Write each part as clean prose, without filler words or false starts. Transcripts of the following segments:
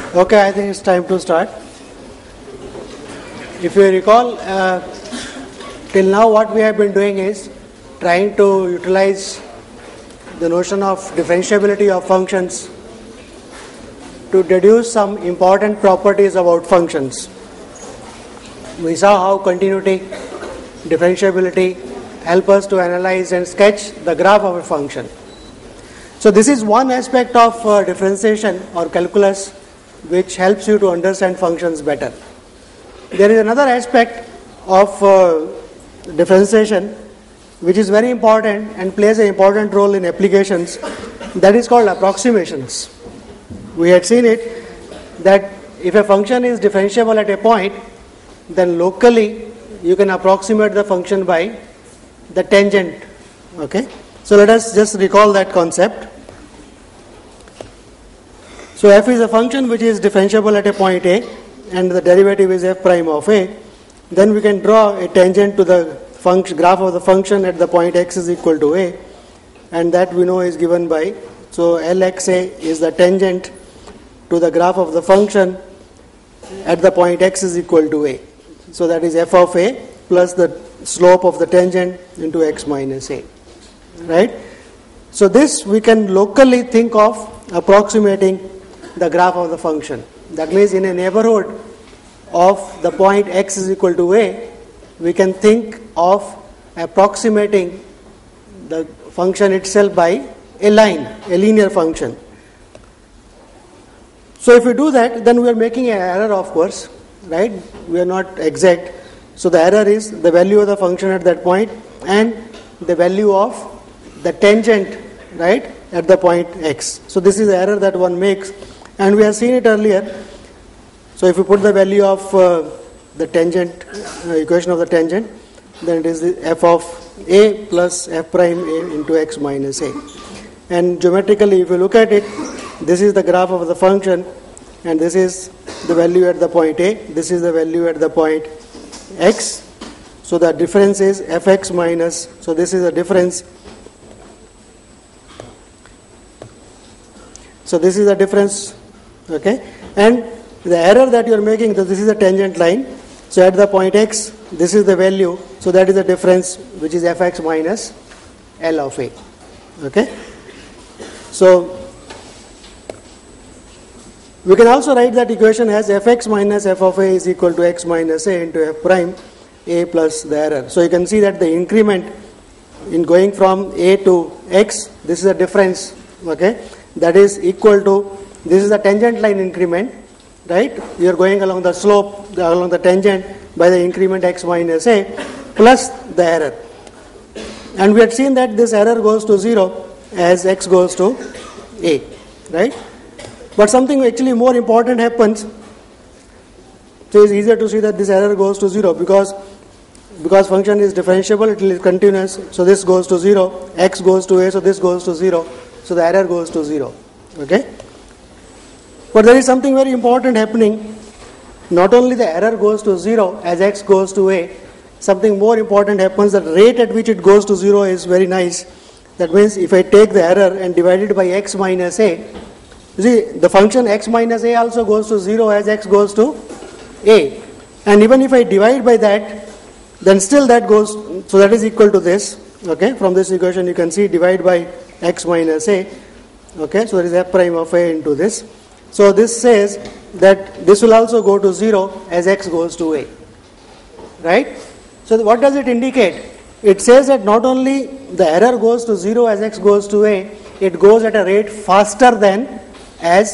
Okay, I think it's time to start. If you recall, till now what we have been doing is trying to utilize the notion of differentiability of functions to deduce some important properties about functions. We saw how continuity, differentiability help us to analyze and sketch the graph of a function. So this is one aspect of differentiation or calculus which helps you to understand functions better. There is another aspect of differentiation which is very important and plays an important role in applications, that is called approximations. We had seen it that if a function is differentiable at a point, then locally you can approximate the function by the tangent. Okay, so let us just recall that concept. So f is a function which is differentiable at a point a and the derivative is f prime of a. Then we can draw a tangent to the graph of the function at the point x is equal to a, and that we know is given by, so Lxa is the tangent to the graph of the function at the point x is equal to a. So that is f of a plus the slope of the tangent into x minus a. Right? So this we can locally think of approximating the graph of the function. That means in a neighborhood of the point x is equal to a, we can think of approximating the function itself by a line, a linear function. So if we do that, then we are making an error, of course, right? We are not exact. So the error is the value of the function at that point and the value of the tangent, right, at the point x. So this is the error that one makes, and we have seen it earlier. So if you put the value of the tangent, equation of the tangent, then it is f of a plus f prime a into x minus a. And geometrically, if you look at it, this is the graph of the function, and this is the value at the point a, this is the value at the point x. So the difference is fx minus, so this is the difference. So this is the difference, okay? And the error that you are making, so this is the tangent line. So at the point x, this is the value. So that is the difference, which is fx minus L of a. Okay? So we can also write that equation as fx minus f of a is equal to x minus a into f prime a plus the error. So you can see that the increment in going from a to x, this is a difference, okay, that is equal to, this is the tangent line increment, right? You are going along the slope, along the tangent by the increment x minus a plus the error. And we had seen that this error goes to 0 as x goes to a, right? But something actually more important happens. So it's easier to see that this error goes to 0 because function is differentiable, it is continuous. So this goes to 0, x goes to a, so this goes to 0. So the error goes to 0. Okay? But there is something very important happening. Not only the error goes to 0 as x goes to a, something more important happens. The rate at which it goes to 0 is very nice. That means if I take the error and divide it by x minus a, you see the function x minus a also goes to 0 as x goes to a. And even if I divide by that, then still that goes, so that is equal to this. Okay, from this equation you can see divide by x minus a. Okay, so there is f prime of a into this. So this says that this will also go to 0 as x goes to a. Right? So what does it indicate? It says that not only the error goes to 0 as x goes to a, it goes at a rate faster than as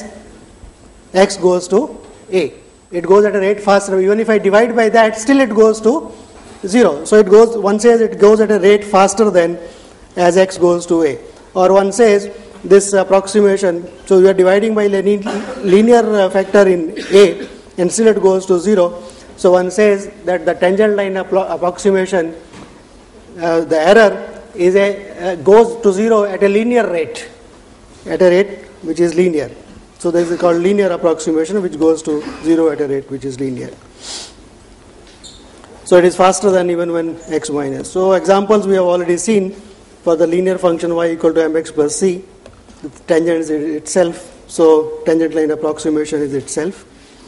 x goes to a. It goes at a rate faster. Even if I divide by that, still it goes to 0. So it goes, one says it goes at a rate faster than as x goes to a. Or one says this approximation, so you are dividing by linear factor in a and still it goes to 0. So one says that the tangent line approximation, the error is goes to 0 at a linear rate, at a rate which is linear. So this is called linear approximation, which goes to 0 at a rate which is linear. So it is faster than even when x minus. So examples we have already seen for the linear function y equal to mx plus c. The tangent is itself So tangent line approximation is itself.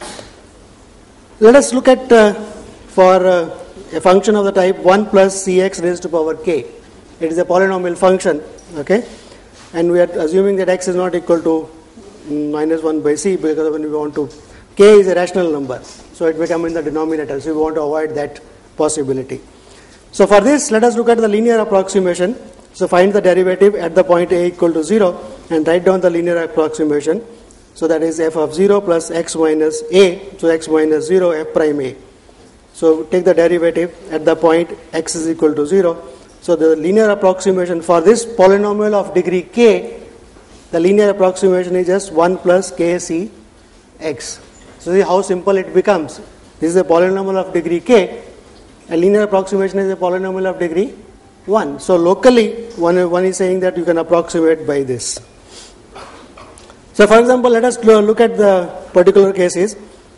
Let us look at for a function of the type 1 plus cx raised to power k. It is a polynomial function, okay, and we are assuming that x is not equal to minus 1 by c, because when we want to, k is a rational number, so it will come in the denominator, so we want to avoid that possibility. So for this, let us look at the linear approximation. So find the derivative at the point a equal to 0 and write down the linear approximation. So that is f of 0 plus x minus a, so x minus 0 f prime a. So take the derivative at the point x is equal to 0. So the linear approximation for this polynomial of degree k, the linear approximation is just 1 plus kc x. So see how simple it becomes. This is a polynomial of degree k. A linear approximation is a polynomial of degree 1. So locally, one is saying that you can approximate by this. So for example, let us look at the particular cases.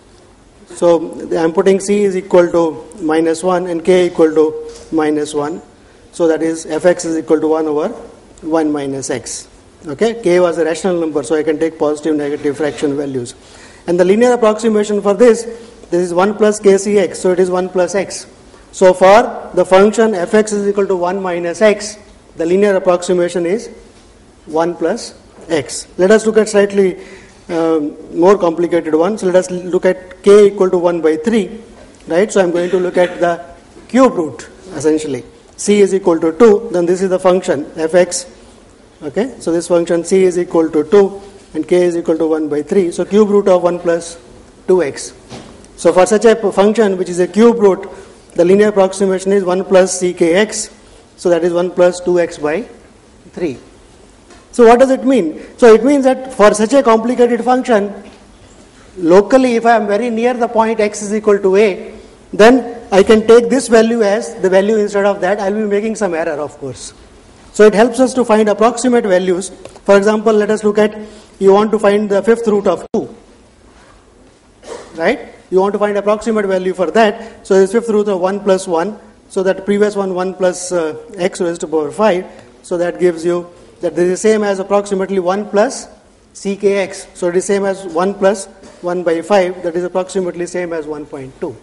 So I am putting c is equal to minus 1 and k equal to minus 1. So that is fx is equal to 1 over 1 minus x. Okay, k was a rational number, so I can take positive, negative fraction values. And the linear approximation for this is 1 plus kcx, so it is 1 plus x. So for the function fx is equal to 1 minus x, the linear approximation is 1 plus x. Let us look at slightly more complicated one. So let us look at k equal to 1 by 3, right? So I am going to look at the cube root essentially. C is equal to 2, then this is the function fx, okay? So this function c is equal to 2 and k is equal to 1 by 3. So cube root of 1 plus 2x. So for such a function which is a cube root, the linear approximation is 1 plus ckx, so that is 1 plus 2x by 3. So what does it mean? So it means that for such a complicated function, locally if I am very near the point x is equal to a, then I can take this value as the value instead of that. I will be making some error, of course. So it helps us to find approximate values. For example, let us look at, you want to find the fifth root of 2, right? You want to find approximate value for that. So this fifth root of 1 plus 1, so that previous one 1 plus x raised to power 5, so that gives you that this is the same as approximately 1 plus ckx. So it is same as 1 plus 1 by 5, that is approximately same as 1.2.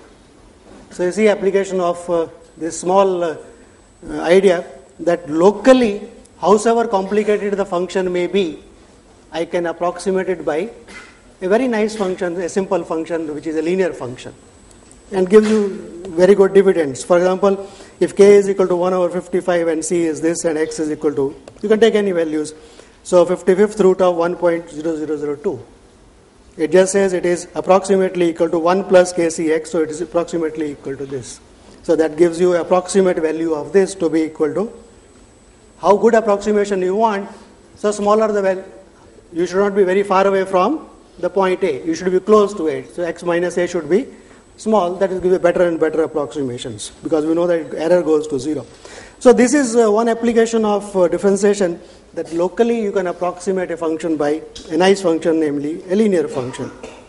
So you see application of this small idea that locally, howsoever complicated the function may be, I can approximate it by a very nice function, a simple function which is a linear function, and gives you very good dividends. For example, if k is equal to 1 over 55 and c is this and x is equal to, you can take any values. So 55th root of 1.0002. It just says it is approximately equal to 1 plus kcx, so it is approximately equal to this. So that gives you approximate value of this to be equal to how good approximation you want. So smaller the value, you should not be very far away from the point A, you should be close to it. So x minus a should be small, that will give you better and better approximations, because we know that error goes to 0. So this is one application of differentiation, that locally you can approximate a function by a nice function, namely a linear function.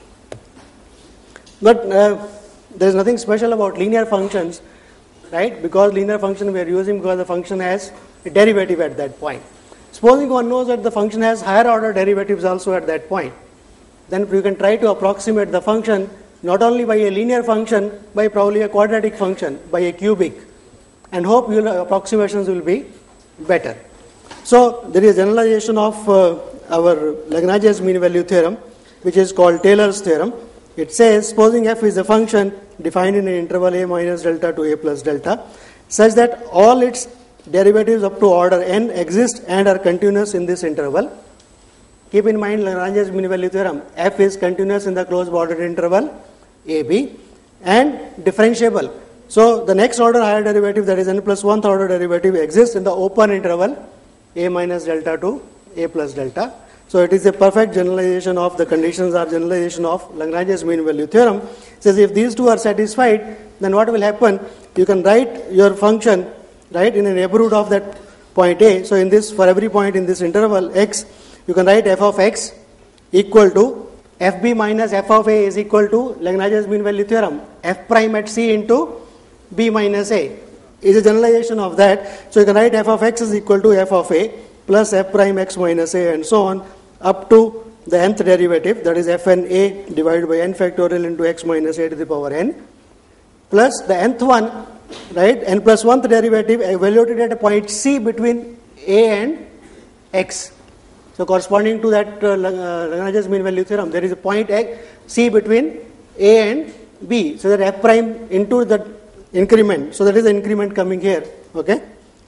But there is nothing special about linear functions, right? Because linear function we are using because the function has a derivative at that point. Supposing one knows that the function has higher order derivatives also at that point, then you can try to approximate the function not only by a linear function, by probably a quadratic function, by a cubic, and hope your approximations will be better. So there is a generalization of our Lagrange's mean value theorem, which is called Taylor's theorem. It says, supposing f is a function defined in an interval a minus delta to a plus delta, such that all its derivatives up to order n exist and are continuous in this interval. Keep in mind Lagrange's mean value theorem, f is continuous in the closed bounded interval ab and differentiable. So the next order higher derivative, that is n plus 1th order derivative, exists in the open interval a minus delta to a plus delta. So it is a perfect generalization of the conditions or generalization of Lagrange's mean value theorem. It says if these two are satisfied, then what will happen? You can write your function, right, in a neighborhood of that point A. So in this, for every point in this interval x, you can write f of x equal to fb minus f of a is equal to Lagrange's mean value theorem, f prime at c into b minus a is a generalization of that. So you can write f of x is equal to f of a plus f prime x minus a and so on up to the nth derivative, that is fn a divided by n factorial into x minus a to the power n, plus the nth one, right, n plus 1th derivative evaluated at a point C between a and x. So corresponding to that Lagrange's mean value theorem, there is a point C between a and b, so that f prime into the increment, so that is the increment coming here. Okay.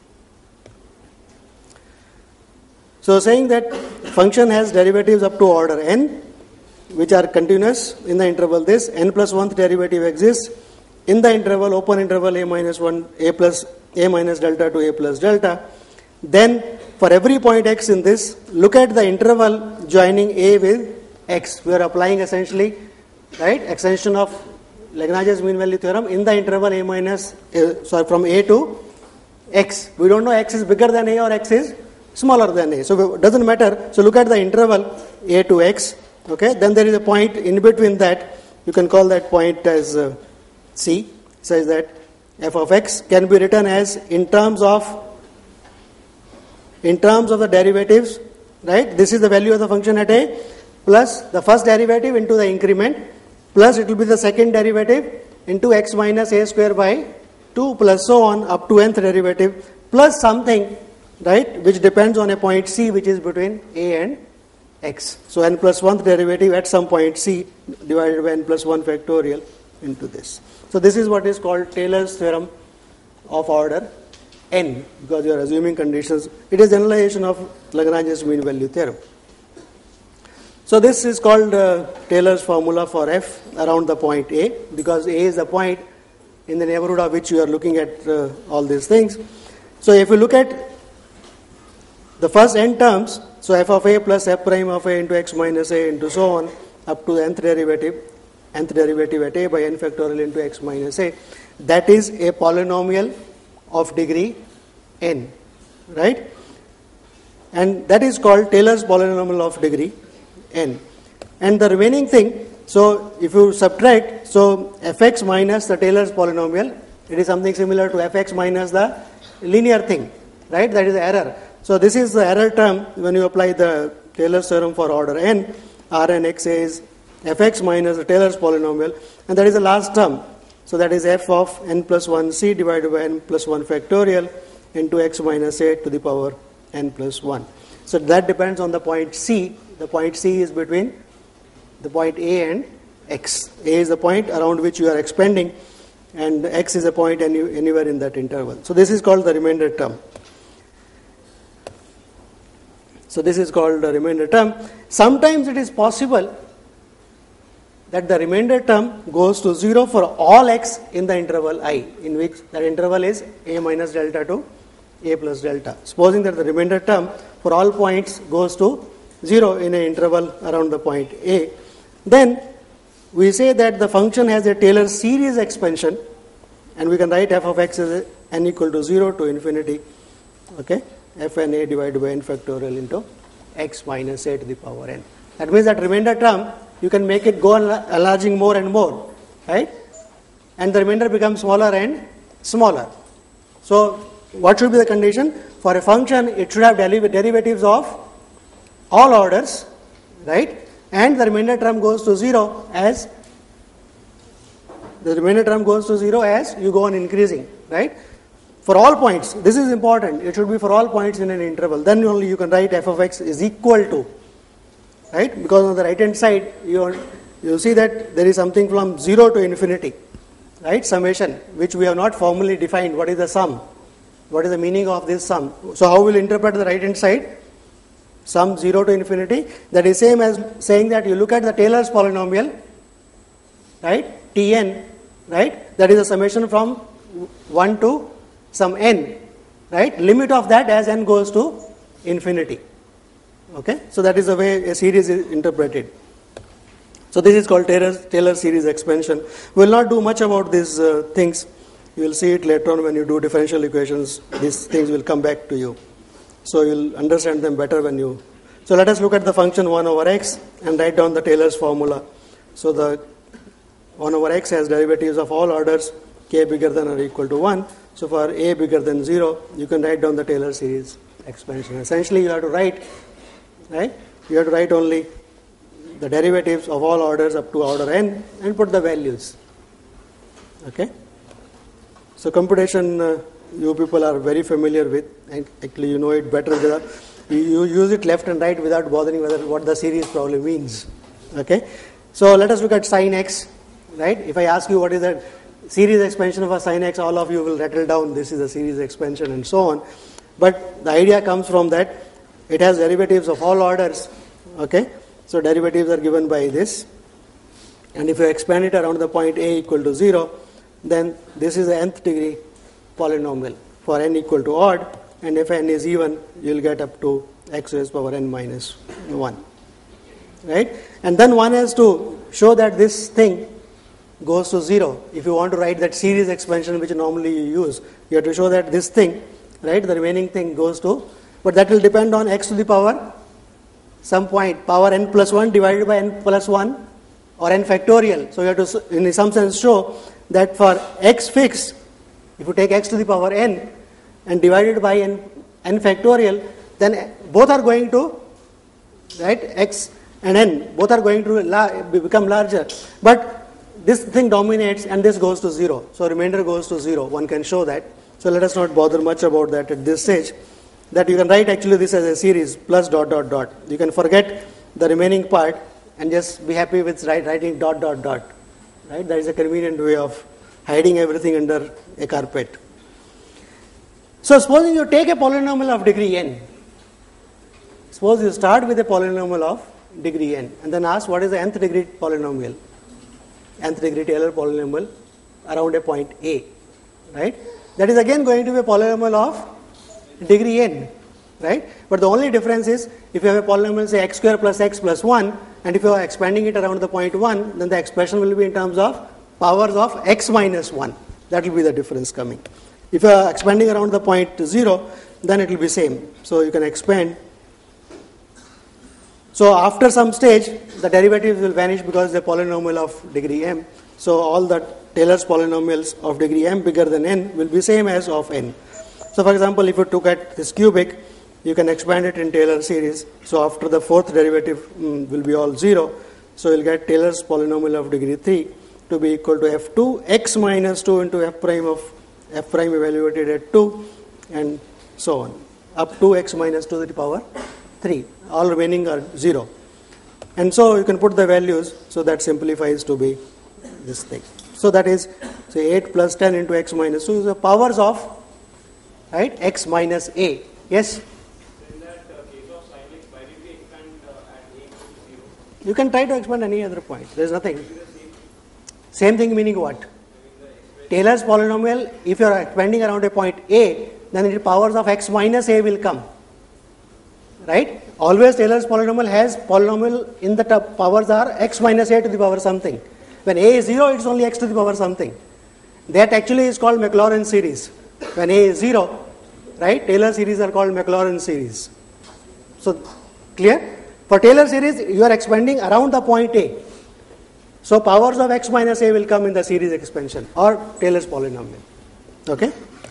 So saying that function has derivatives up to order n, which are continuous in the interval this, n plus 1th derivative exists in the interval, open interval a minus 1, a minus delta to a plus delta. Then for every point x in this, look at the interval joining a with x. We are applying essentially, right, extension of Lagrange's mean value theorem in the interval a minus, from a to x. We don't know x is bigger than a or x is smaller than a. So it doesn't matter. So look at the interval a to x. Okay. Then there is a point in between that. You can call that point as C. Says that f of x can be written as in terms of the derivatives. Right. This is the value of the function at a plus the first derivative into the increment, plus it will be the second derivative into x minus a square by 2 plus so on up to nth derivative plus something, right, which depends on a point C which is between a and x. So n plus 1th derivative at some point C divided by n plus 1 factorial into this. So this is what is called Taylor's theorem of order n, because you are assuming conditions. It is generalization of Lagrange's mean value theorem. So this is called Taylor's formula for f around the point A, because A is the point in the neighborhood of which you are looking at all these things. So if you look at the first n terms, so f of a plus f prime of a into x minus a into so on up to the nth derivative at a by n factorial into x minus a, that is a polynomial of degree n, right? And that is called Taylor's polynomial of degree n. And the remaining thing, so if you subtract, so fx minus the Taylor's polynomial, it is something similar to fx minus the linear thing, right? That is the error. So this is the error term when you apply the Taylor's theorem for order n. Rn x is fx minus the Taylor's polynomial, and that is the last term. So that is f of n plus 1c divided by n plus 1 factorial into x minus a to the power n plus 1. So that depends on the point C. The point C is between the point A and x. A is the point around which you are expanding, and x is a point anywhere in that interval. So this is called the remainder term. So this is called the remainder term. Sometimes it is possible that the remainder term goes to 0 for all x in the interval I, in which that interval is a minus delta to a plus delta. Supposing that the remainder term for all points goes to 0 in an interval around the point A, then we say that the function has a Taylor series expansion, and we can write f of x as n equal to 0 to infinity, okay, fn a divided by n factorial into x minus a to the power n. That means that remainder term, you can make it go enlarging more and more, right? And the remainder becomes smaller and smaller. So what should be the condition? For a function, it should have derivatives of all orders, right? And the remainder term goes to 0 as you go on increasing, right? For all points, this is important. It should be for all points in an interval. Then only you can write f of x is equal to, right? Because on the right hand side, you see that there is something from 0 to infinity, right? Summation, which we have not formally defined. What is the sum? What is the meaning of this sum? So how will you interpret the right hand side? Sum 0 to infinity. That is same as saying that you look at the Taylor's polynomial, right? Tn, right? That is a summation from 1 to some n, right? Limit of that as n goes to infinity. Okay? So that is the way a series is interpreted. So this is called Taylor series expansion. We will not do much about these things. You will see it later on when you do differential equations. These things will come back to you. So you will understand them better when you... So let us look at the function 1 over x and write down the Taylor's formula. So the 1 over x has derivatives of all orders, k bigger than or equal to 1. So for a bigger than 0, you can write down the Taylor series expansion. Essentially you have to write, right? You have to write only the derivatives of all orders up to order n and put the values. Okay. So computation you people are very familiar with, and actually you know it better. You use it left and right without bothering what the series problem means. Okay. So let us look at sin x. Right. If I ask you what is the series expansion of a sin x, all of you will rattle down this is a series expansion and so on. But the idea comes from that it has derivatives of all orders. Okay. So derivatives are given by this, and if you expand it around the point a equal to 0, then this is the nth degree polynomial for n equal to odd, and if n is even, you will get up to x raised power n minus 1. Right? And then one has to show that this thing goes to 0. If you want to write that series expansion which normally you use, you have to show that this thing, right, the remaining thing goes to, but that will depend on x to the power some point, power n plus 1 divided by n plus 1 or n factorial. So you have to in some sense show that for x fixed, if you take x to the power n and divided by n factorial, then both are going to, right, x and n, both are going to become larger. But this thing dominates and this goes to 0. So remainder goes to 0. One can show that. So let us not bother much about that at this stage. That you can write actually this as a series plus dot dot dot. You can forget the remaining part and just be happy with writing dot dot dot. Right? That is a convenient way of hiding everything under a carpet. So supposing you take a polynomial of degree n. Suppose you start with a polynomial of degree n and then ask what is the nth degree polynomial, nth degree Taylor polynomial around a point A. Right? That is again going to be a polynomial of degree n, right? But the only difference is if you have a polynomial say x square plus x plus 1, and if you are expanding it around the point 1, then the expression will be in terms of powers of x minus 1. That will be the difference coming. If you are expanding around the point 0, then it will be same. So you can expand. So after some stage, the derivatives will vanish because they are polynomial of degree m. So all the Taylor's polynomials of degree m bigger than n will be same as of n. So for example, if you took at this cubic, you can expand it in Taylor series. So after the fourth derivative will be all 0. So you'll get Taylor's polynomial of degree 3 to be equal to f2 x minus 2 into f prime of f prime evaluated at 2 and so on up to x minus 2 to the power 3. All remaining are 0. And so you can put the values, so that simplifies to be this thing. So that is, say 8 plus 10 into x minus 2 is the powers of, right, x minus a. Yes? In that case of sin x, why did we expand at a equal to 0? You can try to expand any other point. There is nothing. Same thing meaning what? Taylor's polynomial, if you are expanding around a point a, then the powers of x minus a will come. Right? Always Taylor's polynomial has polynomial in the powers are x minus a to the power something. When a is 0, it's only x to the power something. That actually is called Maclaurin series. When a is 0, right, Taylor series are called Maclaurin series. So, clear? For Taylor series, you are expanding around the point a. So, powers of x minus a will come in the series expansion or Taylor's polynomial. Okay?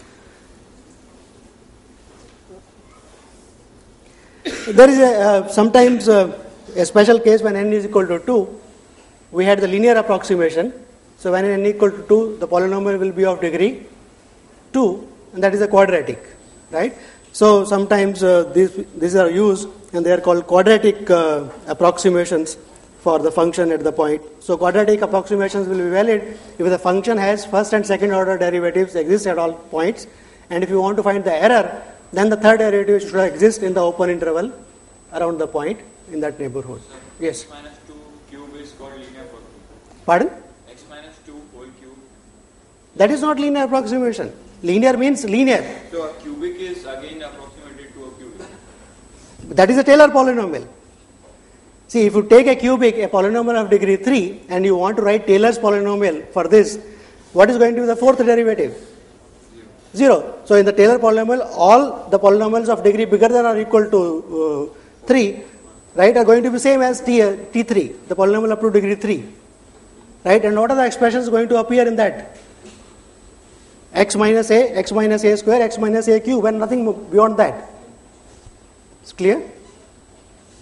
There is sometimes a special case when n is equal to 2. We had the linear approximation. So, when n equal to 2, the polynomial will be of degree 2, and that is a quadratic, right? So, sometimes these are used and they are called quadratic approximations for the function at the point. So, quadratic approximations will be valid if the function has first and second order derivatives exist at all points, and if you want to find the error, then the third derivative should exist in the open interval around the point in that neighborhood. Yes? X minus 2 cube is called linear approximation. Pardon? X minus 2 whole cube. That is not linear approximation. Linear means linear. So a cubic is again approximated to a cubic. That is a Taylor polynomial. See, if you take a cubic, a polynomial of degree 3, and you want to write Taylor's polynomial for this, what is going to be the fourth derivative? 0. So in the Taylor polynomial, all the polynomials of degree bigger than or equal to 3, right, are going to be same as T3, the polynomial up to degree 3. Right, and what are the expressions going to appear in that? X minus a square, x minus a cube, and nothing beyond that. It's clear?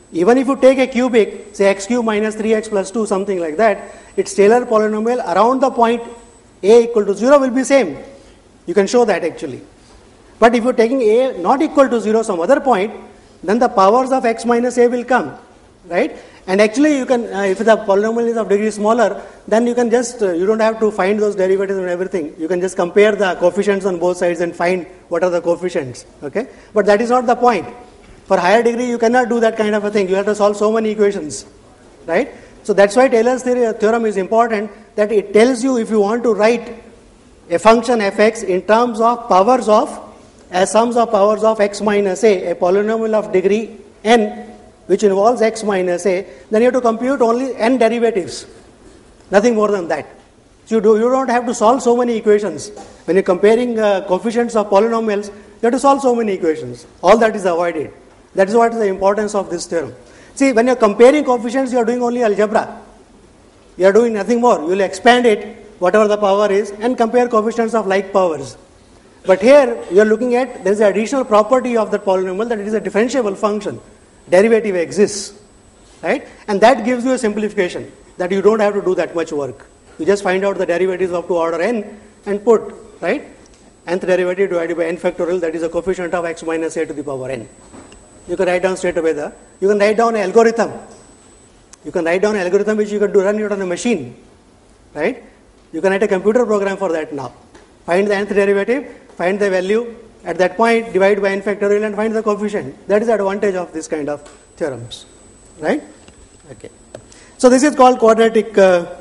Even if you take a cubic, say x cube minus 3x plus 2, something like that, its Taylor polynomial around the point a equal to 0 will be same. You can show that actually. But if you're taking a not equal to 0 some other point, then the powers of x minus a will come, right? And actually you can, if the polynomial is of degree smaller, then you can just, you don't have to find those derivatives and everything. You can just compare the coefficients on both sides and find what are the coefficients, okay? But that is not the point. For higher degree, you cannot do that kind of a thing. You have to solve so many equations, right? So that's why Taylor's theorem is important, that it tells you if you want to write a function fx in terms of powers of, as sums of powers of x minus a polynomial of degree n, which involves x minus a, then you have to compute only n derivatives, nothing more than that. So you don't have to solve so many equations. When you're comparing coefficients of polynomials, you have to solve so many equations. All that is avoided. That is what is the importance of this theorem. See, when you're comparing coefficients, you're doing only algebra. You're doing nothing more. You'll expand it, whatever the power is, and compare coefficients of like powers. But here, you're looking at, there's an additional property of that polynomial, that it is a differentiable function. Derivative exists, right? And that gives you a simplification, that you don't have to do that much work. You just find out the derivatives up to order n and put, right? Nth derivative divided by n factorial, that is a coefficient of x minus a to the power n. You can write down straight away you can write down an algorithm. You can write down an algorithm which you can do run it on a machine, right? You can write a computer program for that now. Find the nth derivative, find the value at that point, divide by n factorial and find the coefficient. That is the advantage of this kind of theorems, right? Okay. So this is called quadratic,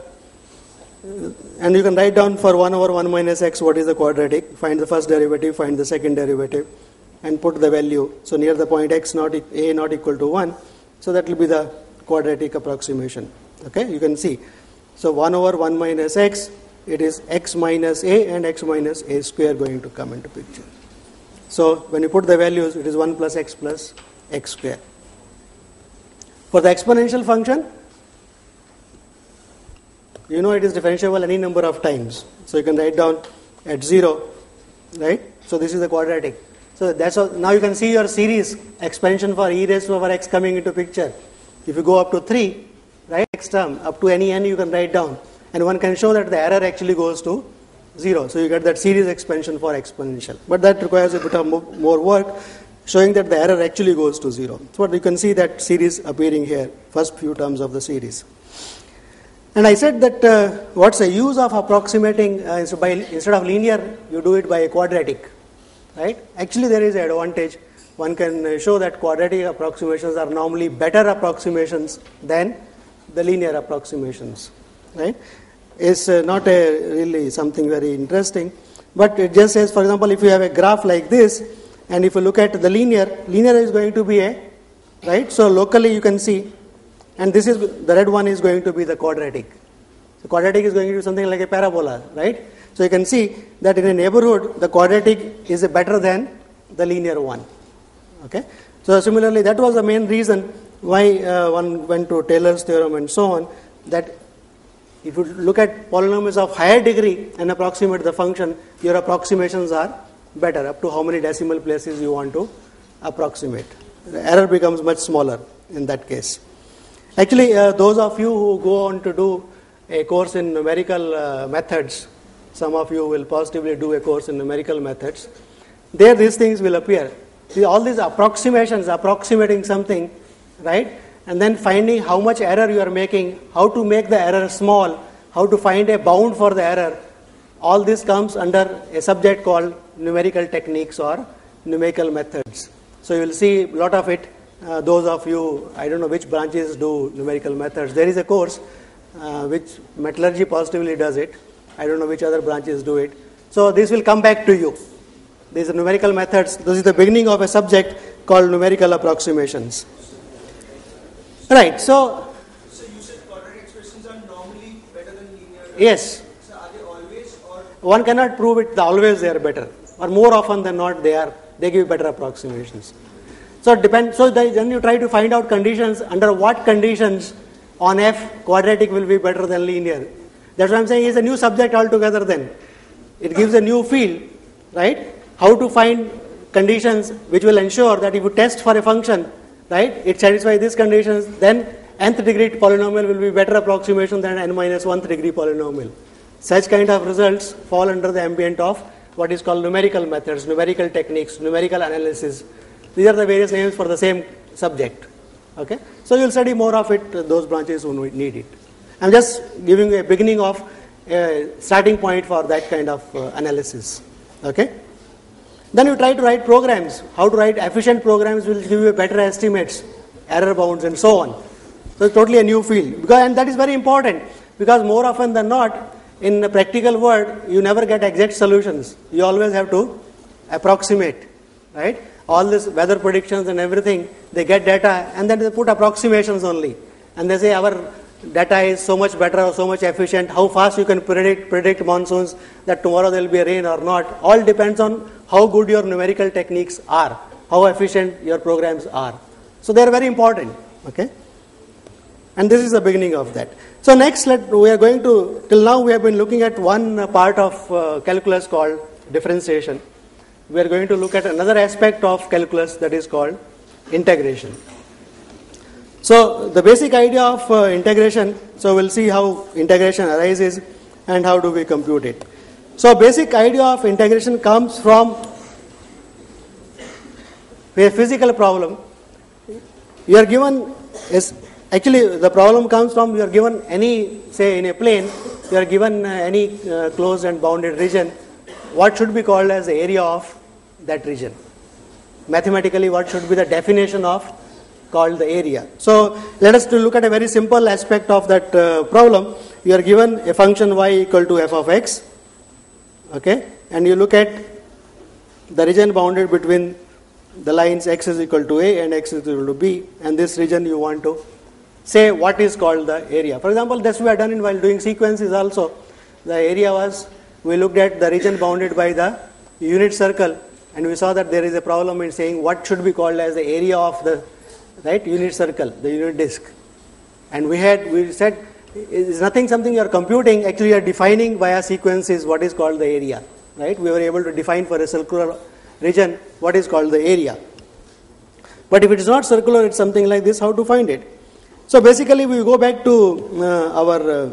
and you can write down for 1 over 1 minus x what is the quadratic. Find the first derivative, find the second derivative, and put the value. So near the point x not a not equal to 1, so that will be the quadratic approximation. Okay, you can see. So 1 over 1 minus x, it is x minus a and x minus a square going to come into picture. So when you put the values, it is 1 plus x square. For the exponential function, you know it is differentiable any number of times. So you can write down at 0, right? So this is the quadratic. So that's all. Now you can see your series expansion for e raised to power x coming into picture. If you go up to 3, right, x term, up to any n you can write down. And one can show that the error actually goes to 0. So you get that series expansion for exponential. But that requires a bit of more work, showing that the error actually goes to 0. So you can see that series appearing here, first few terms of the series. And I said that what's the use of approximating, instead of linear, you do it by a quadratic, right? Actually there is an advantage. One can show that quadratic approximations are normally better approximations than the linear approximations, right? It's not really something very interesting, but it just says, for example, if you have a graph like this, and if you look at the linear is going to be a, right? So locally you can see, and this is, the red one is going to be the quadratic. So quadratic is going to be something like a parabola, right? So you can see that in a neighborhood, the quadratic is better than the linear one, okay? So similarly, that was the main reason why one went to Taylor's theorem and so on, that if you look at polynomials of higher degree and approximate the function, your approximations are better, up to how many decimal places you want to approximate. The error becomes much smaller in that case. Actually, those of you who go on to do a course in numerical methods, some of you will positively do a course in numerical methods, there these things will appear. See, all these approximations, approximating something, right? And then finding how much error you are making, how to make the error small, how to find a bound for the error. All this comes under a subject called numerical techniques or numerical methods. So you will see a lot of it. Those of you, I don't know which branches do numerical methods. There is a course which metallurgy positively does it. I don't know which other branches do it. So this will come back to you. These are numerical methods. This is the beginning of a subject called numerical approximations. Right, so you said quadratic expressions are normally better than linear. Yes. So are they always, or One cannot prove it always they are better, or more often than not they give better approximations. So it depends. So then you try to find out conditions, under what conditions on F quadratic will be better than linear. That's what I'm saying, it's a new subject altogether then. It gives a new field, right? How to find conditions which will ensure that if you test for a function, right, it satisfies these conditions, then nth degree polynomial will be better approximation than n minus 1th degree polynomial. Such kind of results fall under the ambient of what is called numerical methods, numerical techniques, numerical analysis. These are the various names for the same subject. Okay, so you'll study more of it, those branches who need it. I'm just giving you a beginning of a starting point for that kind of analysis. Okay, then you try to write programs. How to write efficient programs will give you better estimates, error bounds, and so on. So it's totally a new field, because, and that is very important, because more often than not, in the practical world, you never get exact solutions. You always have to approximate, right? All this weather predictions and everything, they get data and then they put approximations only. And they say our data is so much better or so much efficient, how fast you can predict monsoons, that tomorrow there will be rain or not. All depends on how good your numerical techniques are, how efficient your programs are. So they are very important, okay? And this is the beginning of that. So next, we are going to, till now we have been looking at one part of calculus called differentiation. We are going to look at another aspect of calculus, that is called integration. So the basic idea of integration, so we'll see how integration arises and how do we compute it. So basic idea of integration comes from a physical problem. You are given, actually the problem comes from, you are given any, say in a plane, you are given any closed and bounded region, what should be called as the area of that region. Mathematically, what should be the definition of called the area. So let us look at a very simple aspect of that problem. You are given a function y equal to f of x, okay, and you look at the region bounded between the lines x is equal to a and x is equal to b, and this region you want to say what is called the area. For example, this we have done while doing sequences also. The area was, we looked at the region bounded by the unit circle, and we saw that there is a problem in saying what should be called as the area of the unit circle, the unit disk. And we said it's nothing something you are computing, actually you are defining via sequences what is called the area, right? We were able to define for a circular region what is called the area. But if it is not circular, it's something like this, how to find it? So basically we go back to our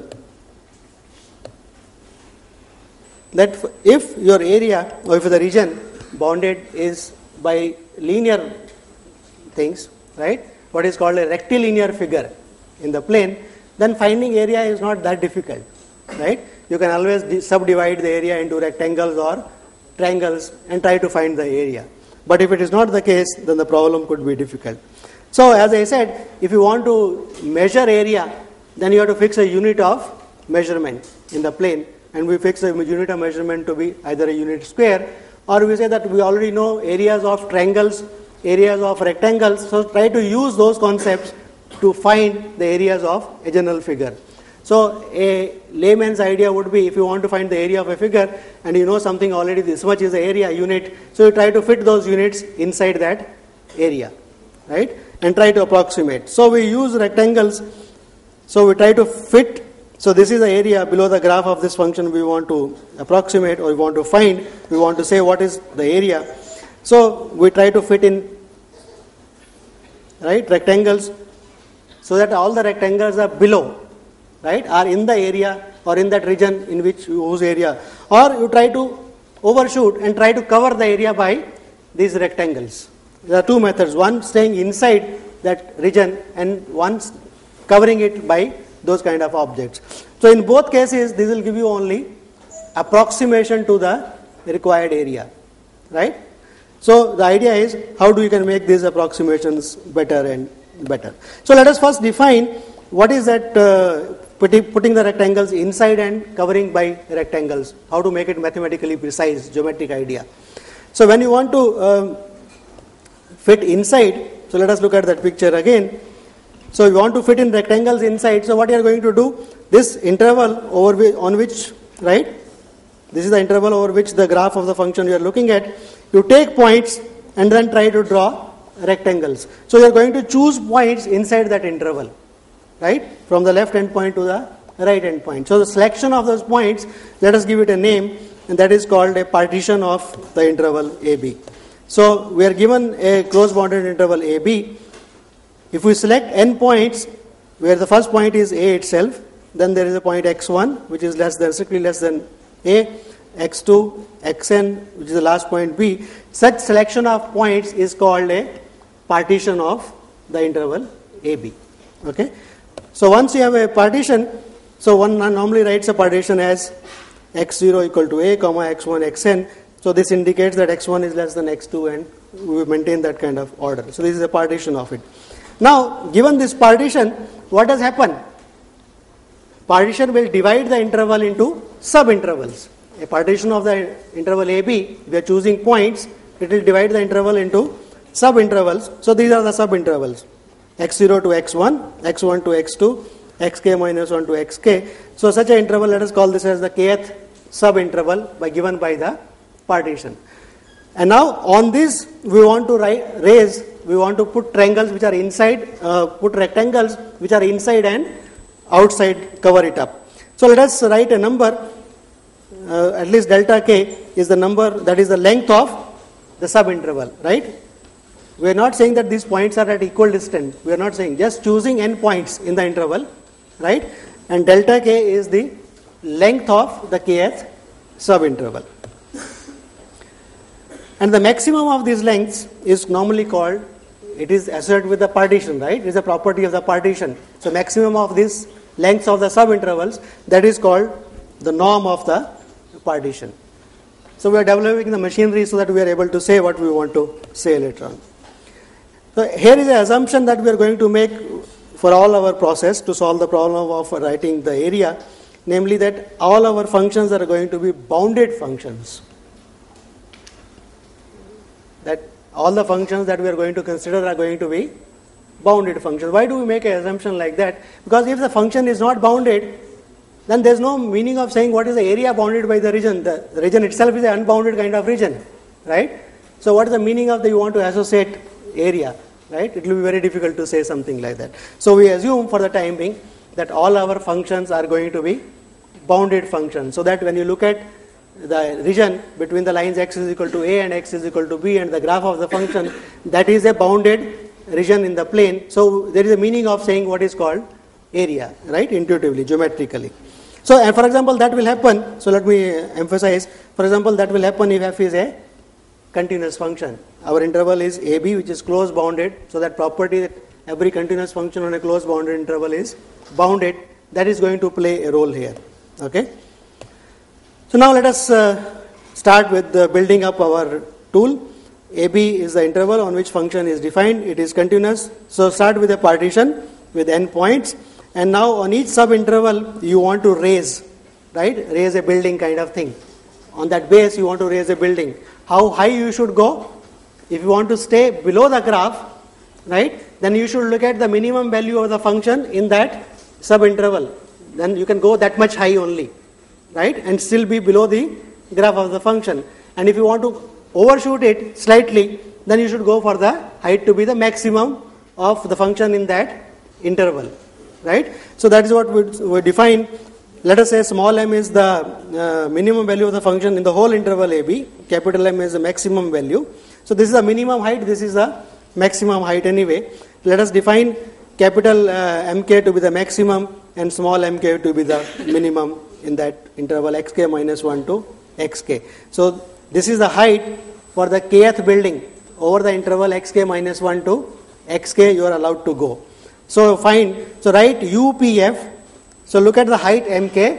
that if your area or if the region bounded is by linear things, right, what is called a rectilinear figure in the plane, then finding area is not that difficult, right? You can always subdivide the area into rectangles or triangles and try to find the area. But if it is not the case, then the problem could be difficult. So as I said, if you want to measure area, then you have to fix a unit of measurement in the plane, and we fix a unit of measurement to be either a unit square, or we say that we already know areas of triangles, areas of rectangles, so try to use those concepts to find the areas of a general figure. So a layman's idea would be, if you want to find the area of a figure and you know something already, this much is the area unit, so you try to fit those units inside that area, right, and try to approximate. So we use rectangles, so we try to fit, so this is the area below the graph of this function we want to approximate or we want to find, we want to say what is the area. So we try to fit in, right, rectangles, so that all the rectangles are below, right, are in the area or in that region in which you use area, or you try to overshoot and try to cover the area by these rectangles. There are two methods, one staying inside that region and one covering it by those kind of objects. So in both cases, this will give you only approximation to the required area, right? So the idea is how do you can make these approximations better and better. So let us first define what is that putting the rectangles inside and covering by rectangles, how to make it mathematically precise, geometric idea. So when you want to fit inside, so let us look at that picture again. So you want to fit in rectangles inside, so what you are going to do, this interval on which, right, this is the interval over which the graph of the function you are looking at, you take points and then try to draw rectangles. So you are going to choose points inside that interval, right, from the left end point to the right end point. So the selection of those points, let us give it a name, and that is called a partition of the interval AB. So we are given a closed bounded interval AB, If we select n points, where the first point is A itself, then there is a point x1 which is strictly less than A, x2, xn which is the last point B. Such selection of points is called a partition of the interval AB. Okay. So once you have a partition, so one normally writes a partition as x0 equal to A, comma x1, xn. So this indicates that x1 is less than x2 and we maintain that kind of order. So this is a partition of it. Now, given this partition, what has happened? Partition will divide the interval into sub-intervals. A partition of the interval AB, we are choosing points, it will divide the interval into sub-intervals. So these are the sub-intervals. x0 to x1, x1 to x2, xk minus 1 to xk. So such an interval, let us call this as the kth sub-interval given by the partition. And now on this we want to we want to put triangles which are inside, put rectangles which are inside and outside, cover it up. So let us write a number, at least delta k is the number, that is the length of the sub-interval, right? We are not saying that these points are at equal distance. We are not saying, just choosing n points in the interval, right? And delta k is the length of the kth sub-interval. And the maximum of these lengths is normally called, it is associated with the partition, right? It is a property of the partition. So maximum of these lengths of the sub-intervals, that is called the norm of the partition. So we are developing the machinery so that we are able to say what we want to say later on. So here is the assumption that we are going to make for all our process to solve the problem of writing the area, namely that all our functions are going to be bounded functions. That all the functions that we are going to consider are going to be bounded functions. Why do we make an assumption like that? Because if the function is not bounded, then there is no meaning of saying what is the area bounded by the region. The region itself is an unbounded kind of region, right? So what is the meaning of you want to associate area, right? It will be very difficult to say something like that. So we assume for the time being that all our functions are going to be bounded functions, so that when you look at the region between the lines x is equal to A and x is equal to B and the graph of the function, that is a bounded region in the plane. So there is a meaning of saying what is called area, right? Intuitively, geometrically. So and for example that will happen, so let me emphasize, for example that will happen if f is a continuous function. Our interval is AB which is close bounded, so that property that every continuous function on a close bounded interval is bounded, that is going to play a role here. Okay. So now let us start with building up our tool. AB is the interval on which function is defined. It is continuous. So start with a partition with n points. And now on each sub-interval you want to raise, right? Raise a building kind of thing. On that base you want to raise a building. How high you should go? If you want to stay below the graph, right? Then you should look at the minimum value of the function in that sub-interval. Then you can go that much high only, right? And still be below the graph of the function. And if you want to overshoot it slightly, then you should go for the height to be the maximum of the function in that interval, right? So that is what we define. Let us say small m is the minimum value of the function in the whole interval AB. Capital M is the maximum value. So this is the minimum height, this is the maximum height anyway. Let us define capital mk to be the maximum and small mk to be the minimum in that interval xk minus 1 to xk. So this is the height for the kth building over the interval xk minus 1 to xk you are allowed to go. So write UPF. So look at the height mk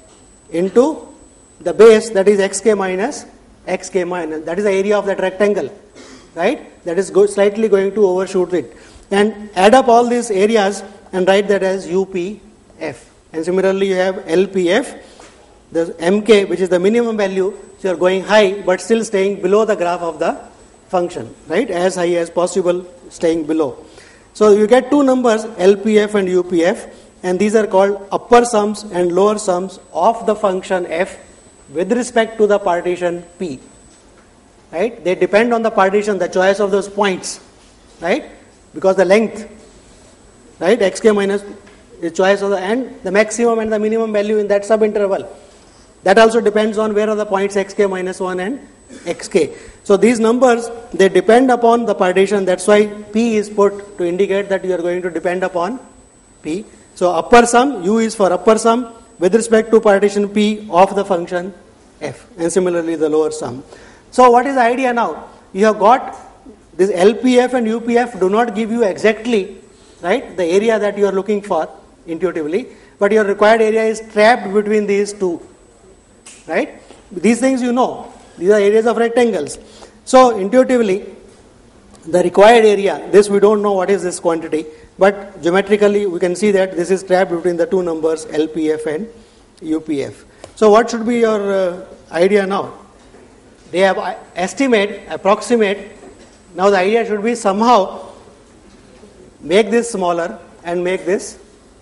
into the base, that is xk minus, that is the area of that rectangle, right? That is slightly going to overshoot it. And add up all these areas and write that as UPF. And similarly you have LPF, the mk which is the minimum value, so you are going high but still staying below the graph of the function, right? As high as possible, staying below. So you get two numbers, LPF and UPF, and these are called upper sums and lower sums of the function f with respect to the partition P, right? They depend on the partition, the choice of those points, right? Because the length, right, xk minus the choice of the maximum and the minimum value in that sub-interval. That also depends on where are the points xk minus 1 and xk. So these numbers, they depend upon the partition. That's why p is put to indicate that you are going to depend upon p. So upper sum, u is for upper sum with respect to partition p of the function f, and similarly the lower sum. So what is the idea now? You have got this LPF and UPF do not give you exactly, right, the area that you are looking for intuitively, but your required area is trapped between these two, right? These things you know, these are areas of rectangles. So intuitively, the required area, this we don't know what is this quantity, but geometrically we can see that this is trapped between the two numbers LPF and UPF. So what should be your idea now? They have approximate. Now the idea should be somehow make this smaller and make this,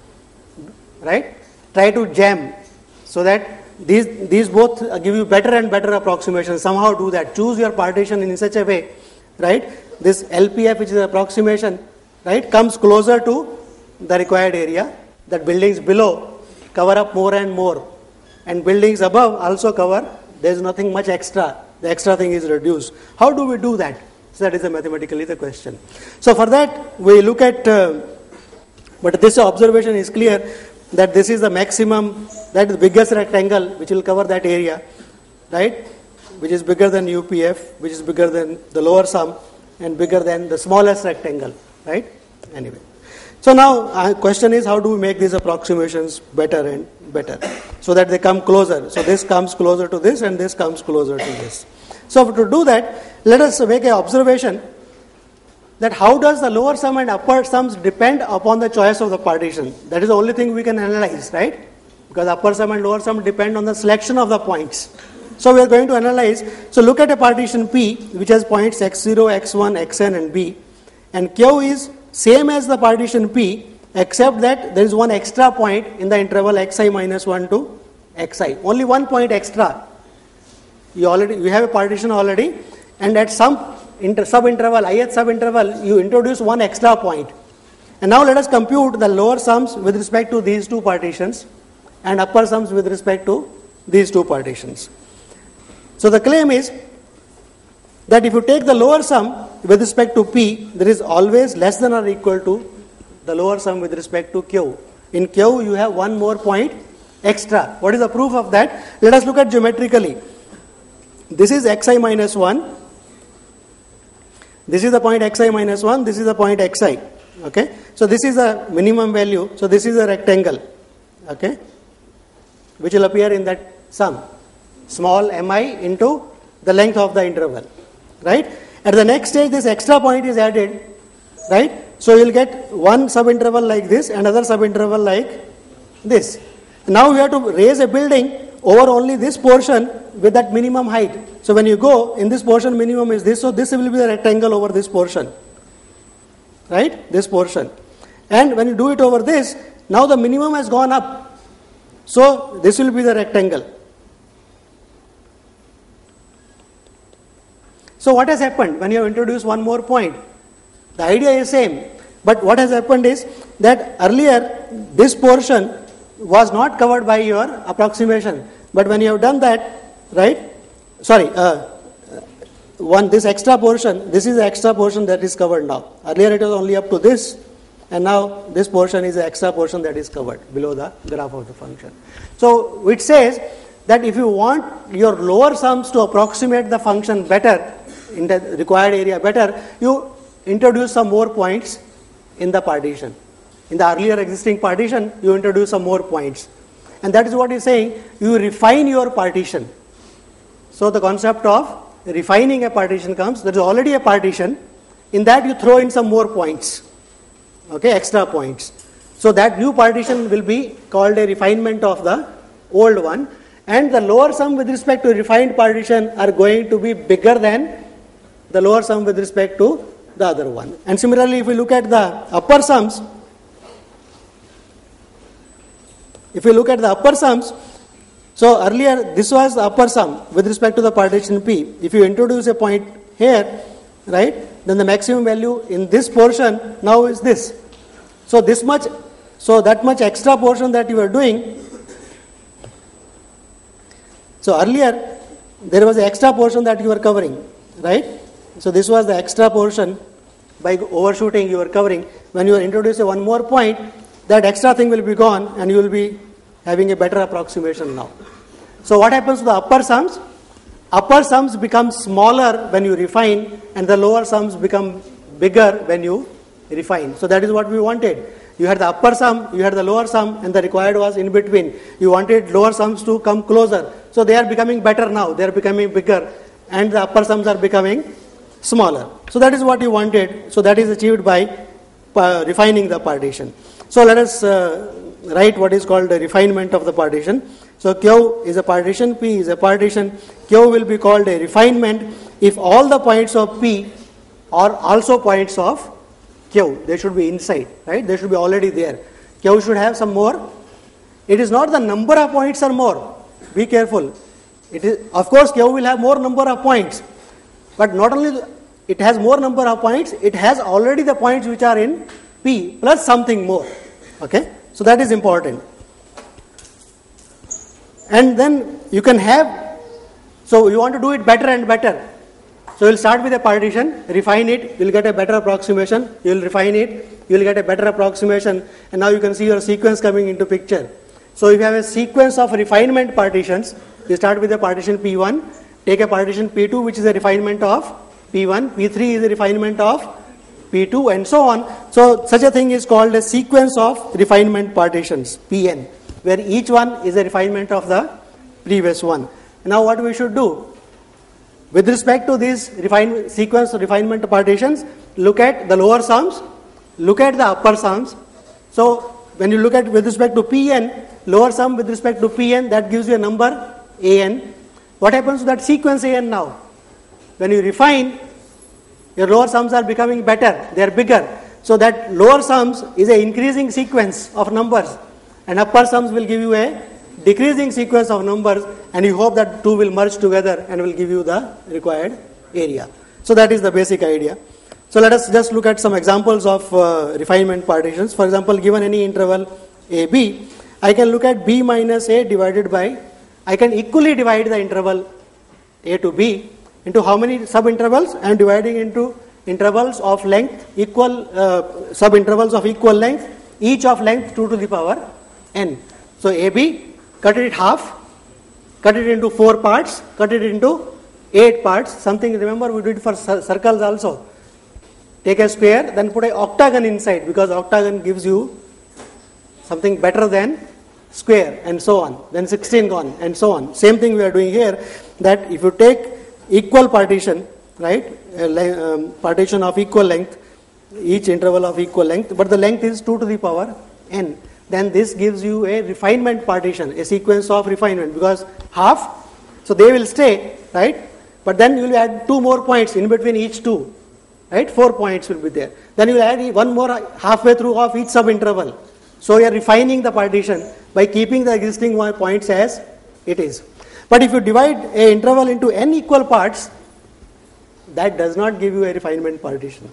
right? Try to jam so that these both give you better and better approximation. Somehow do that. Choose your partition in such a way, right? This LPF, which is approximation, right, comes closer to the required area. That buildings below cover up more and more, and buildings above also cover. There is nothing much extra. The extra thing is reduced. How do we do that? So that is mathematically the question. So for that we look at, but this observation is clear that this is the maximum, that is the biggest rectangle which will cover that area, right, which is bigger than UPF, which is bigger than the lower sum and bigger than the smallest rectangle, right? Anyway. So now question is, how do we make these approximations better and better so that they come closer? So this comes closer to this and this comes closer to this. So to do that, let us make an observation that how does the lower sum and upper sums depend upon the choice of the partition. That is the only thing we can analyze, right? Because upper sum and lower sum depend on the selection of the points. So we are going to analyze. So look at a partition P which has points x0, x1, xn and b, and Q is same as the partition P except that there is one extra point in the interval xi minus 1 to xi. Only 1 point extra. You have a partition already, and at some sub-interval, ith sub-interval, you introduce one extra point. And now let us compute the lower sums with respect to these two partitions and upper sums with respect to these two partitions. So the claim is that if you take the lower sum with respect to P, there is always less than or equal to the lower sum with respect to Q. In Q, you have one more point extra. What is the proof of that? Let us look at geometrically. This is xi minus 1. This is the point xi minus 1. This is the point xi. Okay. So this is a minimum value. So this is a rectangle. Okay. Which will appear in that sum. Small mi into the length of the interval. Right. At the next stage, this extra point is added. Right. So you will get one subinterval like this, another subinterval like this. Now we have to raise a building over only this portion with that minimum height. So when you go in this portion, minimum is this. So this will be the rectangle over this portion. Right? This portion. And when you do it over this, now the minimum has gone up. So this will be the rectangle. So what has happened when you have introduced one more point? The idea is same. But what has happened is that earlier this portion was not covered by your approximation. But when you have done that, right? Sorry, this extra portion, this is the extra portion that is covered now. Earlier it was only up to this, and now this portion is the extra portion that is covered below the graph of the function. So it says that if you want your lower sums to approximate the function better, in the required area better, you introduce some more points in the partition. In the earlier existing partition, you introduce some more points. And that is what he is saying, you refine your partition. So the concept of refining a partition comes, there is already a partition, in that you throw in some more points, okay, extra points. So that new partition will be called a refinement of the old one, and the lower sum with respect to refined partition are going to be bigger than the lower sum with respect to the other one. And similarly, if we look at the upper sums, so earlier this was the upper sum with respect to the partition P. If you introduce a point here, right, then the maximum value in this portion now is this. So that much extra portion that you are doing. So earlier there was an extra portion that you were covering, right? So this was the extra portion. By overshooting you are covering. When you introduce one more point, that extra thing will be gone and you will be having a better approximation now. So what happens to the upper sums? Upper sums become smaller when you refine and the lower sums become bigger when you refine. So that is what we wanted. You had the upper sum, you had the lower sum, and the required was in between. You wanted lower sums to come closer. So they are becoming better now, they are becoming bigger, and the upper sums are becoming smaller. So that is what you wanted. So that is achieved by refining the partition. So let us write what is called the refinement of the partition. So Q is a partition, P is a partition. Q will be called a refinement if all the points of P are also points of Q. They should be inside, right? They should be already there. Q should have some more. It is not the number of points are more. Be careful. It is, of course, Q will have more number of points. But not only it has more number of points, it has already the points which are in P plus something more. Okay, so that is important. And then you can have, so you want to do it better and better. So you will start with a partition, refine it, you will get a better approximation, you will refine it, you will get a better approximation, and now you can see your sequence coming into picture. So if you have a sequence of refinement partitions, you start with a partition P1, take a partition P2 which is a refinement of P1, P3 is a refinement of P2 and so on. So such a thing is called a sequence of refinement partitions, Pn, where each one is a refinement of the previous one. Now what we should do? With respect to these sequence of refinement partitions, look at the lower sums, look at the upper sums. So when you look at with respect to Pn, lower sum with respect to Pn, that gives you a number An. What happens to that sequence An now? When you refine, your lower sums are becoming better, they are bigger. So that lower sums is an increasing sequence of numbers and upper sums will give you a decreasing sequence of numbers, and you hope that two will merge together and will give you the required area. So that is the basic idea. So let us just look at some examples of refinement partitions. For example, given any interval AB, I can look at B minus A divided by, I can equally divide the interval A to B into how many subintervals? I am dividing into intervals of length, equal subintervals of equal length, each of length 2 to the power n. So AB, cut it half, cut it into 4 parts, cut it into 8 parts. Something, remember we did for circles also. Take a square, then put an octagon inside, because octagon gives you something better than square, and so on. Then 16 gone, and so on. Same thing we are doing here, that if you take equal partition, right, partition of equal length, each interval of equal length, but the length is 2 to the power n, then this gives you a refinement partition, a sequence of refinement, because half, so they will stay, right, but then you will add 2 more points in between each 2, right, 4 points will be there. Then you will add 1 more halfway through of each subinterval. So you are refining the partition by keeping the existing points as it is. But if you divide an interval into n equal parts, that does not give you a refinement partition,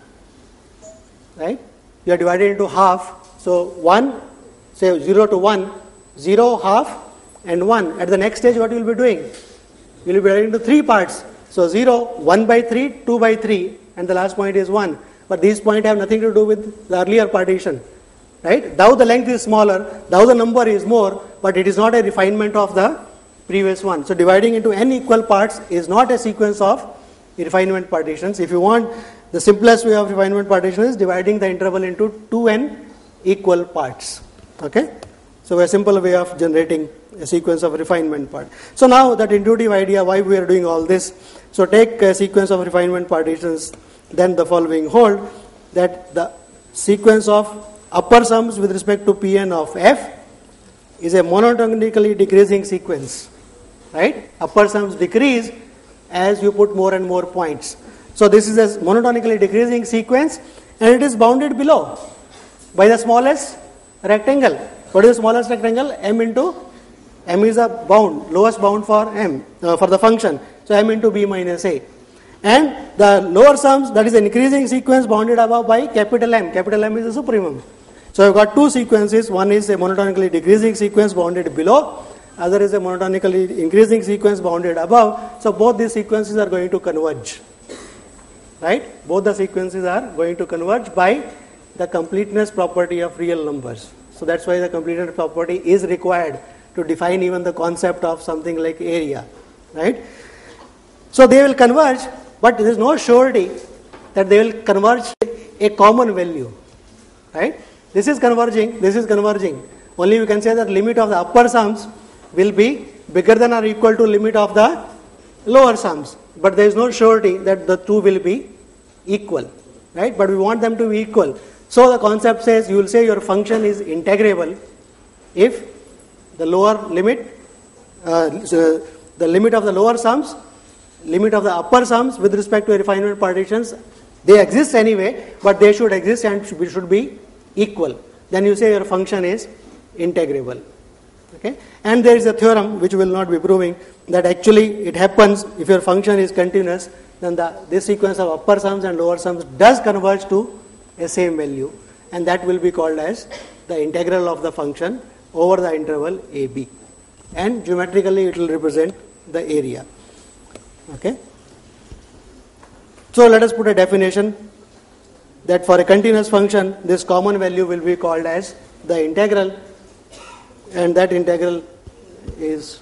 right? You are divided into half, so 1, say 0 to 1, 0, half and 1. At the next stage what you will be doing? You will be divided into 3 parts. So 0, 1 by 3, 2 by 3, and the last point is 1. But these points have nothing to do with the earlier partition, right? Though the length is smaller, though the number is more, but it is not a refinement of the previous one. So dividing into n equal parts is not a sequence of refinement partitions. If you want, the simplest way of refinement partition is dividing the interval into 2n equal parts. Okay? So a simple way of generating a sequence of refinement part. So now that intuitive idea why we are doing all this. So take a sequence of refinement partitions, then the following hold, that the sequence of upper sums with respect to Pn of f is a monotonically decreasing sequence, right? Upper sums decrease as you put more and more points. So this is a monotonically decreasing sequence, and it is bounded below by the smallest rectangle. What is the smallest rectangle? M into, M is a bound, lowest bound for M, for the function. So M into B minus A. And the lower sums, that is an increasing sequence bounded above by capital M. Capital M is the supremum. So I've got two sequences. One is a monotonically decreasing sequence bounded below. other is a monotonically increasing sequence bounded above. So both these sequences are going to converge, right? Both the sequences are going to converge by the completeness property of real numbers. So that's why the completeness property is required to define even the concept of something like area, right? So they will converge, but there is no surety that they will converge a common value, right? This is converging, this is converging. Only we can say that limit of the upper sums will be bigger than or equal to limit of the lower sums, but there is no surety that the two will be equal, right? But we want them to be equal. So the concept says, you will say your function is integrable if the lower limit, the limit of the lower sums, limit of the upper sums with respect to refinement partitions, they exist anyway, but they should exist and should be equal. Then you say your function is integrable. Okay? And there is a theorem which will not be proving that actually it happens if your function is continuous, then this sequence of upper sums and lower sums does converge to a same value, and that will be called as the integral of the function over the interval AB, and geometrically it will represent the area. Okay? So let us put a definition that for a continuous function this common value will be called as the integral, and that integral is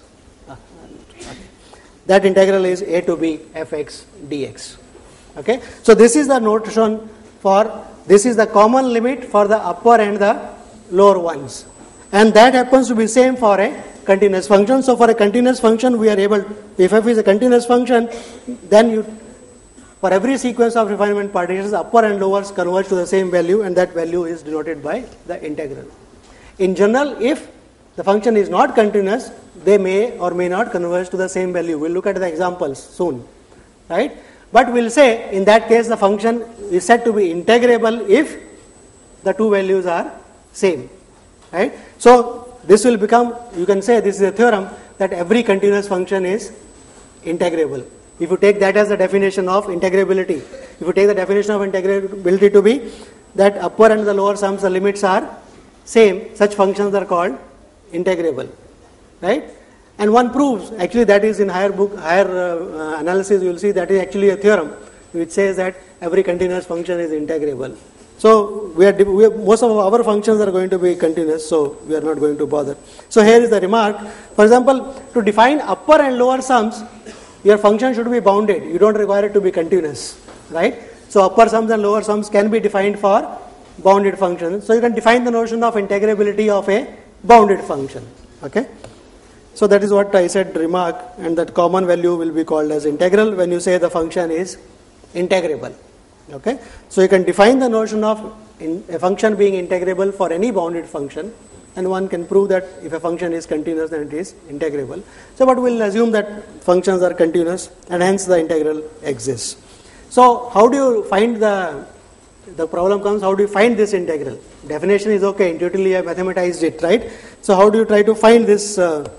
a to b fx dx. Okay? So this is the notation for, this is the common limit for the upper and the lower ones, and that happens to be same for a continuous function. So for a continuous function we are able, if f is a continuous function, then you, for every sequence of refinement partitions, upper and lowers converge to the same value, and that value is denoted by the integral. In general, if the function is not continuous, they may or may not converge to the same value. We'll look at the examples soon, right? But we'll say in that case the function is said to be integrable if the two values are same, right? So this will become, you can say this is a theorem that every continuous function is integrable. If you take that as the definition of integrability, if you take the definition of integrability to be that upper and the lower sums, the limits are same, such functions are called integrable, right? And one proves, actually that is in higher analysis you will see that is actually a theorem which says that every continuous function is integrable. So most of our functions are going to be continuous, so we are not going to bother. So here is the remark. For example, to define upper and lower sums, your function should be bounded. You don't require it to be continuous, right? So upper sums and lower sums can be defined for bounded functions. So you can define the notion of integrability of a bounded function. Okay? So that is what I said, remark, and that common value will be called as integral when you say the function is integrable. Okay? So you can define the notion of a function being integrable for any bounded function, and one can prove that if a function is continuous then it is integrable. So but we will assume that functions are continuous and hence the integral exists. So how do you find the problem comes, how do you find this integral? Definition is okay, intuitively I mathematized it, right? So how do you try to find this?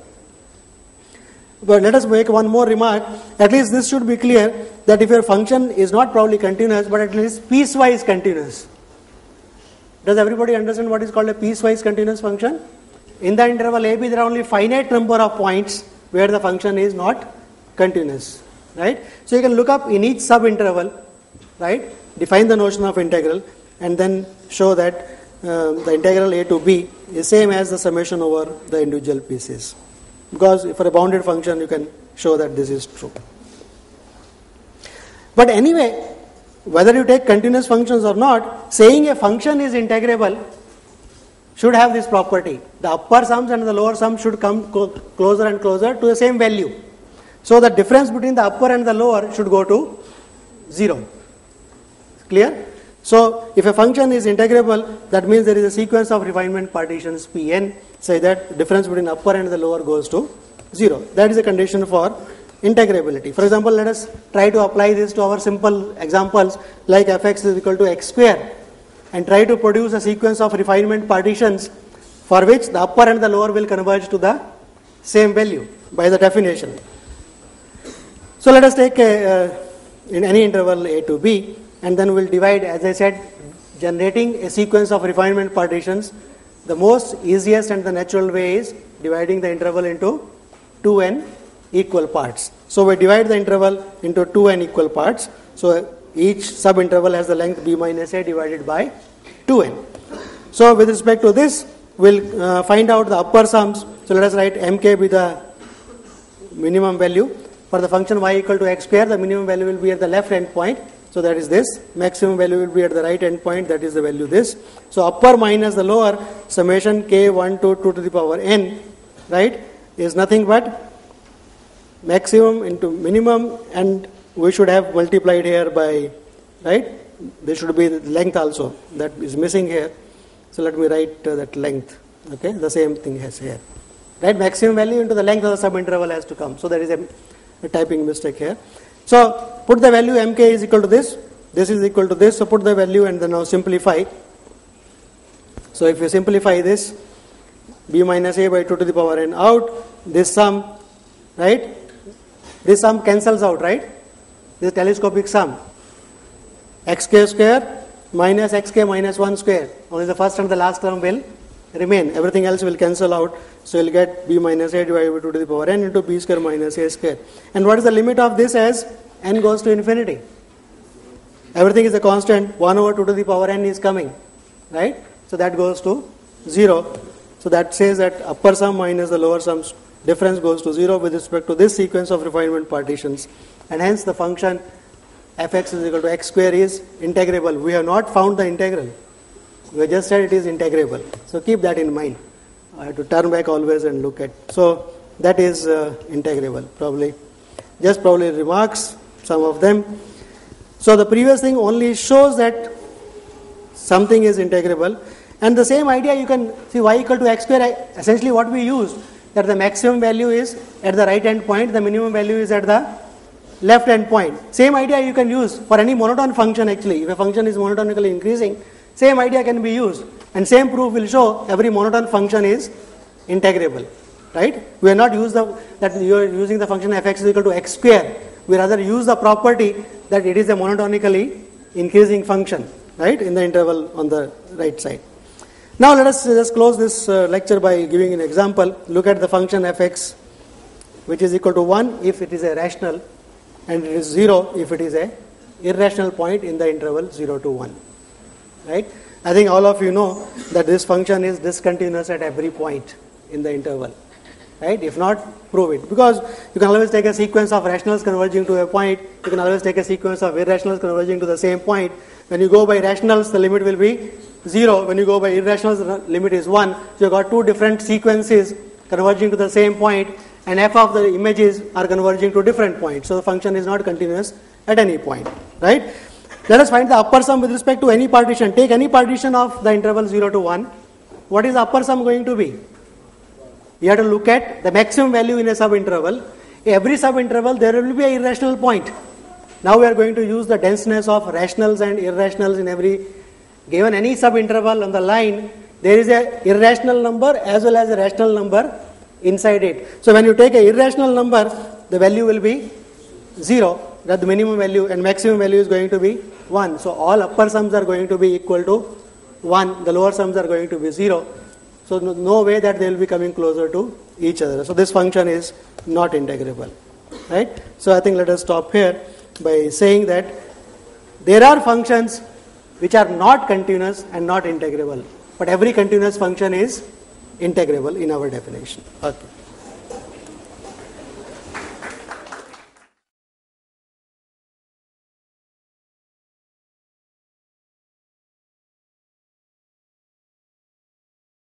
But let us make one more remark. At least this should be clear that if your function is not probably continuous but at least piecewise continuous. Does everybody understand what is called a piecewise continuous function? In the interval AB there are only finite number of points where the function is not continuous, right? So you can look up in each sub-interval, right? Define the notion of integral and then show that the integral a to b is same as the summation over the individual pieces. Because for a bounded function you can show that this is true. But anyway, whether you take continuous functions or not, saying a function is integrable should have this property. The upper sums and the lower sums should come closer and closer to the same value. So the difference between the upper and the lower should go to 0. Clear? So if a function is integrable, that means there is a sequence of refinement partitions Pn, say that difference between upper and the lower goes to 0. That is a condition for integrability. For example, let us try to apply this to our simple examples like fx is equal to x square and try to produce a sequence of refinement partitions for which the upper and the lower will converge to the same value by the definition. So let us take in any interval a to b and then we'll divide, as I said, generating a sequence of refinement partitions the most easiest and the natural way is dividing the interval into 2n equal parts. So we divide the interval into 2n equal parts. So each sub-interval has the length b minus a divided by 2n. So with respect to this, we'll find out the upper sums. So let us write mk be the minimum value. For the function y equal to x square, the minimum value will be at the left end point. So that is this. Maximum value will be at the right end point. That is the value this. So upper minus the lower, summation k1 to 2 to the power n, right, is nothing but maximum into minimum, and we should have multiplied here by, right, there should be the length also. That is missing here. So let me write that length. Okay, the same thing as here. Right, maximum value into the length of the subinterval has to come. So there is a typing mistake here. So put the value mk is equal to this. This is equal to this. So put the value and then now simplify. So if you simplify this, b minus a by 2 to the power n out, this sum, right, this sum cancels out, right? This telescopic sum. xk square minus xk minus 1 square. Only the first and the last term will remain. Everything else will cancel out. So you'll get b minus a divided by 2 to the power n into b square minus a square. And what is the limit of this as n goes to infinity? Everything is a constant. 1 over 2 to the power n is coming, right? So that goes to 0. So that says that upper sum minus the lower sum's difference goes to 0 with respect to this sequence of refinement partitions. And hence the function fx is equal to x square is integrable. We have not found the integral. We just said it is integrable. So keep that in mind. I have to turn back always and look at. So that is integrable. Probably remarks, some of them. So the previous thing only shows that something is integrable. And the same idea you can see y equal to x square. Essentially what we used, that the maximum value is at the right end point, the minimum value is at the left end point. Same idea you can use for any monotone function actually. If a function is monotonically increasing, same idea can be used. And same proof will show every monotone function is integrable. Right? We are not used that you are using the function fx is equal to x square. We rather use the property that it is a monotonically increasing function, right, in the interval on the right side. Now let us just close this lecture by giving an example. Look at the function fx, which is equal to 1 if it is a rational, and it is 0 if it is a irrational point in the interval 0 to 1. Right? I think all of you know that this function is discontinuous at every point in the interval. Right? If not, prove it. Because you can always take a sequence of rationals converging to a point. You can always take a sequence of irrationals converging to the same point. When you go by rationals, the limit will be 0. When you go by irrationals, the limit is 1. So you have got two different sequences converging to the same point, and f of the images are converging to different points. So the function is not continuous at any point. Right? Let us find the upper sum with respect to any partition. Take any partition of the interval 0 to 1. What is the upper sum going to be? You have to look at the maximum value in a subinterval. Every subinterval there will be an irrational point. Now we are going to use the denseness of rationals and irrationals in every, given any subinterval on the line, there is a irrational number as well as a rational number inside it. So when you take an irrational number, the value will be 0, that the minimum value, and maximum value is going to be 1. So all upper sums are going to be equal to 1, the lower sums are going to be 0. So no way that they will be coming closer to each other. So this function is not integrable. Right? So I think let us stop here by saying that there are functions which are not continuous and not integrable. But every continuous function is integrable in our definition. Okay.